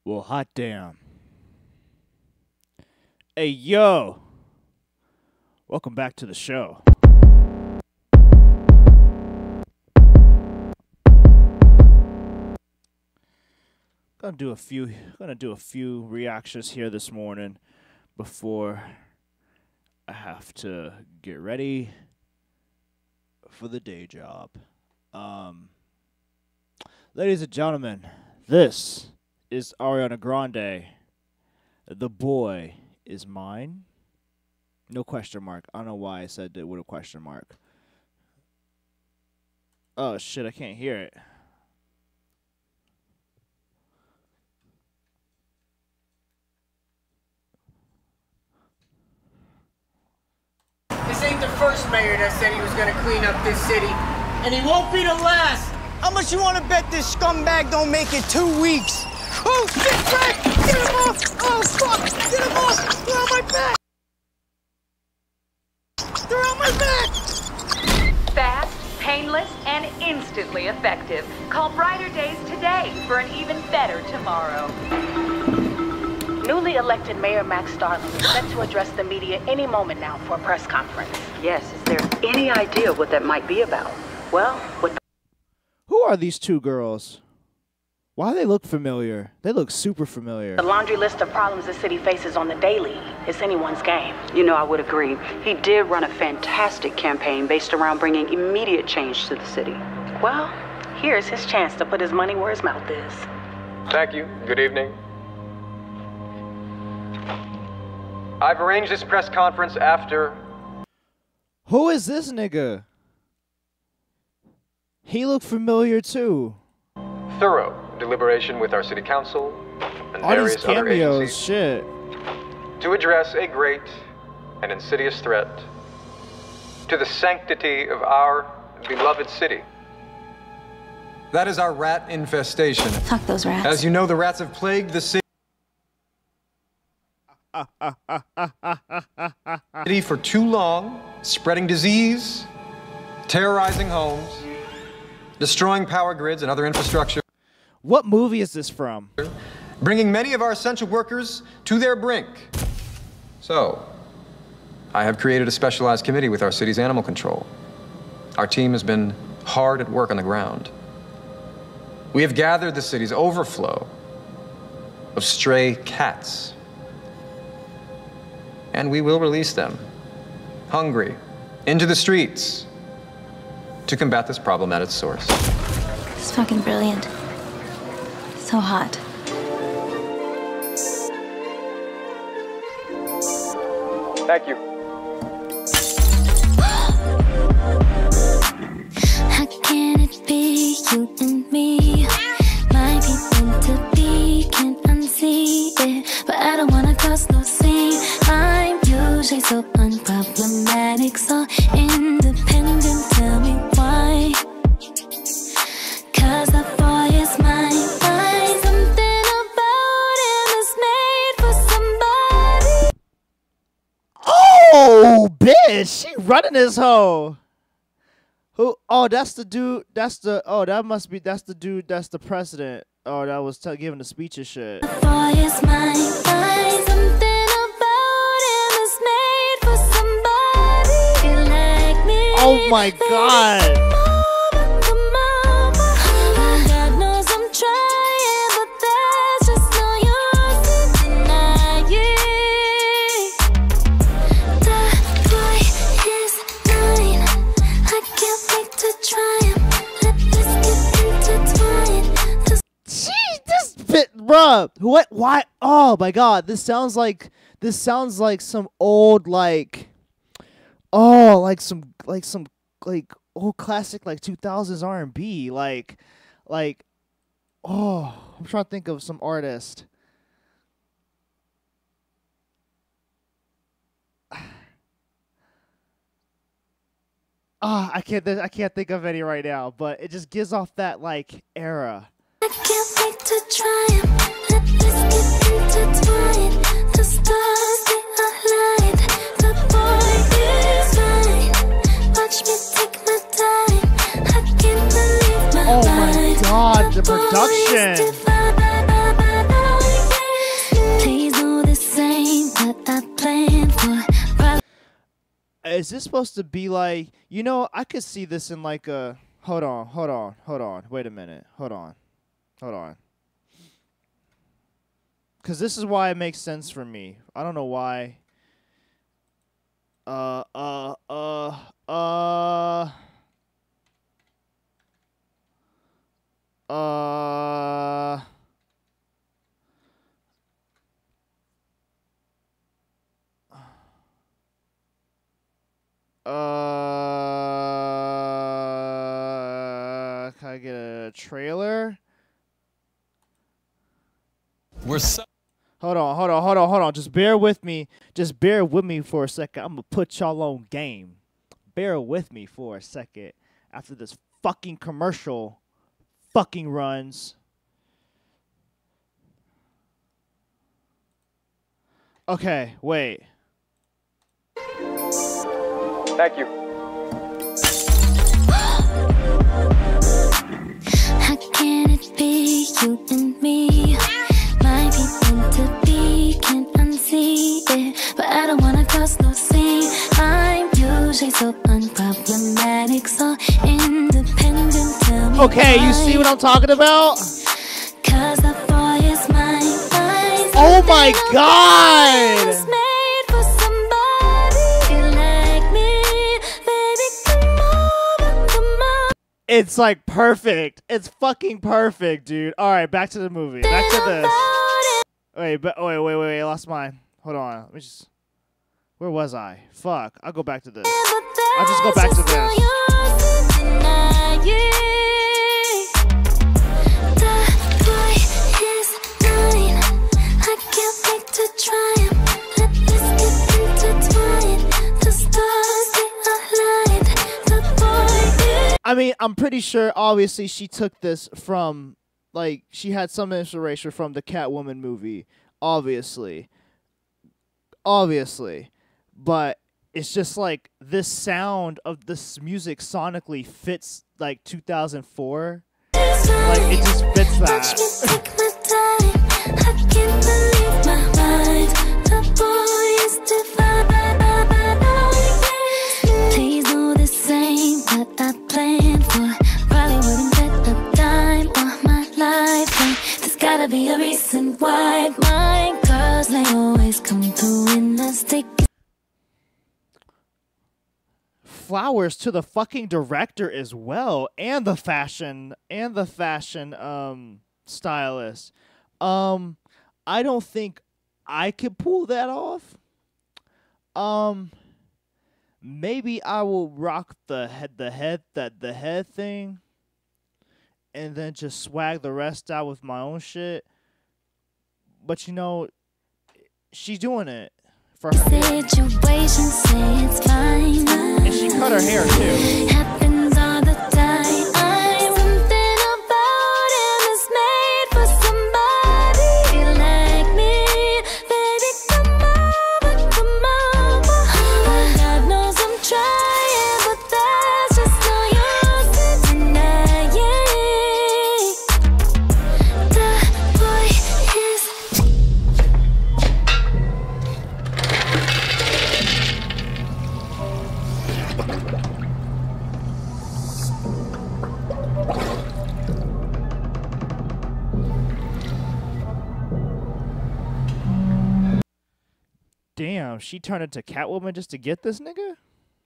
Well, hot damn. Hey, yo. Welcome back to the show. Gonna do a few reactions here this morning before I have to get ready for the day job. Ladies and gentlemen, this is Ariana Grande. The boy is mine. No question mark. I don't know why I said it with a question mark. Oh shit, I can't hear it. This ain't the first mayor that said he was gonna clean up this city, and he won't be the last. How much you wanna bet this scumbag don't make it 2 weeks? Oh shit, Frank! Get him off! Oh fuck! Get him off! They're on my back! They're on my back! Fast, painless, and instantly effective. Call Brighter Days today for an even better tomorrow. Newly elected Mayor Max Starling is set to address the media any moment now for a press conference. Yes, is there any idea what that might be about? Well, what... Who are these two girls? Why do they look familiar? They look super familiar. The laundry list of problems the city faces on the daily is anyone's game. You know, I would agree. He did run a fantastic campaign based around bringing immediate change to the city. Well, here's his chance to put his money where his mouth is. Thank you. Good evening. I've arranged this press conference after... Who is this nigga? He looked familiar too. thorough deliberation with our city council and all these various other cameos, agencies shit. to address a great and insidious threat to the sanctity of our beloved city. That is our rat infestation. Fuck those rats. As you know, the rats have plagued the city for too long, spreading disease, terrorizing homes, destroying power grids and other infrastructure. What movie is this from? Bringing many of our essential workers to their brink. So, I have created a specialized committee with our city's animal control. Our team has been hard at work on the ground. We have gathered the city's overflow of stray cats. And we will release them, hungry, into the streets to combat this problem at its source. It's fucking brilliant. So hot. Thank you. How can it be you and me? Might be meant to be, can't unsee it, but I don't wanna cause no scene. I'm usually so unproblematic, so independent. Tell me why? 'Cause that boy is mine. Something about him is made for somebody. Oh, bitch! She running this hoe. Who? Oh, that's the dude. That's the. Oh, that must be. That's the dude. That's the president. Oh, that was giving the speech and shit. That boy is mine. Something about him is made for somebody like me. Oh my god. God knows I'm trying, but there's just no use in denying. That boy is mine. I can't wait to try him. Let this get intertwined. Jeez, this bit, bruh. What? Why? Oh my god. This sounds like some old like. Oh, like some old classic like 2000s R&B like. Oh, I'm trying to think of some artist. I can't think of any right now, but it just gives off that like era. I can't wait to try him. Let this get intertwined. The stars, they aligned. The boy is mine. Watch me take my time. I can't believe my Oh my mind. god, the boy is production. divine. Is this supposed to be like, you know, I could see this in like a, hold on. Wait a minute. Hold on. Because this is why it makes sense for me. I don't know why. Can I get a trailer? We're so Hold on. Just bear with me. Just bear with me for a second. I'm gonna put y'all on game. Bear with me for a second after this fucking commercial fucking runs. Okay, wait. Thank you. How can it be you and me? Might be meant to be, can't unsee it, but I don't wanna cause no scene. I'm usually so unproblematic, so independent. Tell me Okay, why. you see what I'm talking about? 'Cause the boy is mine. Oh my God! Was made for somebody like me. Baby, come on. It's like perfect. It's fucking perfect, dude. All right, back to the movie. Back to this. Wait, I lost mine. Hold on. Let me just. Where was I? Fuck. I'll go back to this. I'll just go back to this. I mean, I'm pretty sure, obviously, she took this from, like, she had some inspiration from the Catwoman movie, obviously. But it's just, like, this sound of this music sonically fits, like, 2004. Like, it just fits that. Please know this ain't what I planned for. Probably wouldn't bet a dime on my life. And there's gotta be a reason why my girls, they always come through in the stick. Flowers to the fucking director as well, and the fashion stylist. I don't think I could pull that off. Maybe I will rock the head thing, and then just swag the rest out with my own shit. But you know, she's doing it for her. Situation, say it's fine. And she cut her hair too. Happens all the time. Something about him is made for somebody like me. Baby, come on. God knows I'm trying, but there's just no use in denying. The boy is. Damn, she turned into Catwoman just to get this nigga?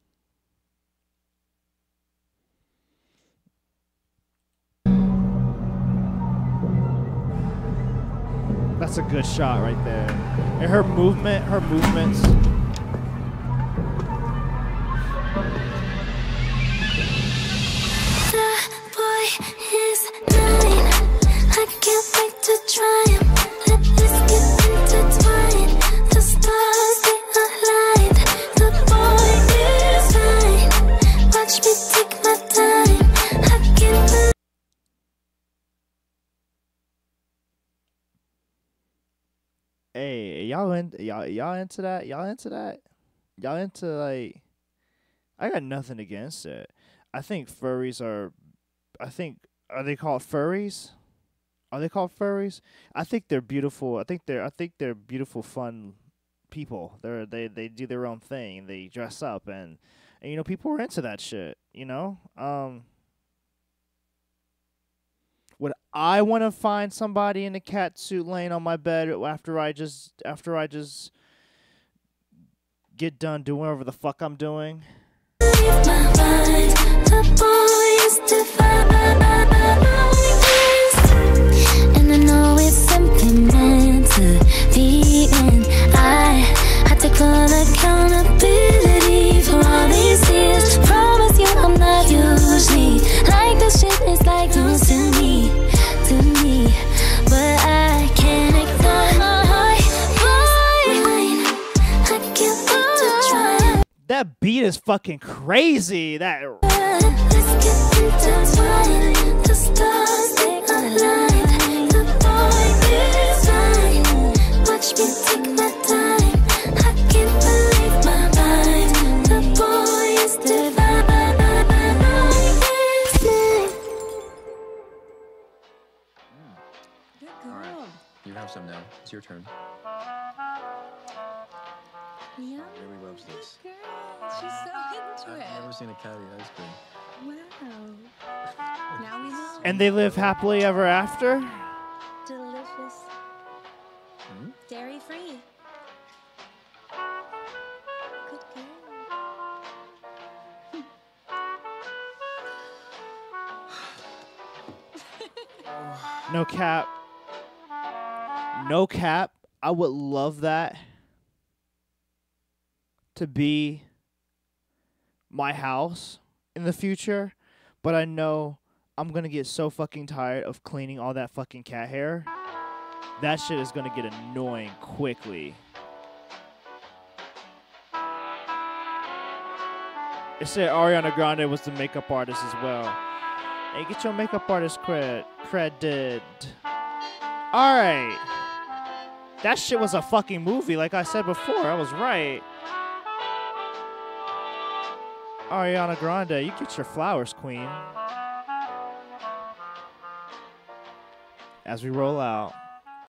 That's a good shot right there. And her movements. The boy is mine. I can't wait to try him. Let this get intertwined. The stars, they align. The boy is mine. Watch me take my time. I can't believe. Hey, y'all into that? Y'all into like, I got nothing against it. I think furries are they called furries? Are they called furries? I think they're beautiful. I think they're beautiful, fun people. They do their own thing. They dress up and you know, people are into that shit. You know. Would I want to find somebody in a cat suit laying on my bed after I just get done doing whatever the fuck I'm doing? And I know it's simply meant to be, and I had to call accountability for all these years. Promise you I'm not usually like this shit is like news to me, but I can't ignore my heart. I can't wait to try. That beat is fucking crazy. That. Let's get intertwined. The stars they align. The boy is mine. Watch me take my time. I can't believe my mind. The boy is divine. All right. You have some now. It's your turn. Yeah. Really loves this. Girl, she's so into it. I've never seen a cat eat ice cream. Wow. Now we know. And they live happily ever after? Delicious. Hmm? Dairy free. Good girl. No cap. No cap. I would love that to be my house in the future, but I know I'm gonna get so fucking tired of cleaning all that fucking cat hair. That shit is gonna get annoying quickly. It said Ariana Grande was the makeup artist as well. Hey, get your makeup artist credit. Alright. That shit was a fucking movie, like I said before. I was right. Ariana Grande, you get your flowers, queen. As we roll out.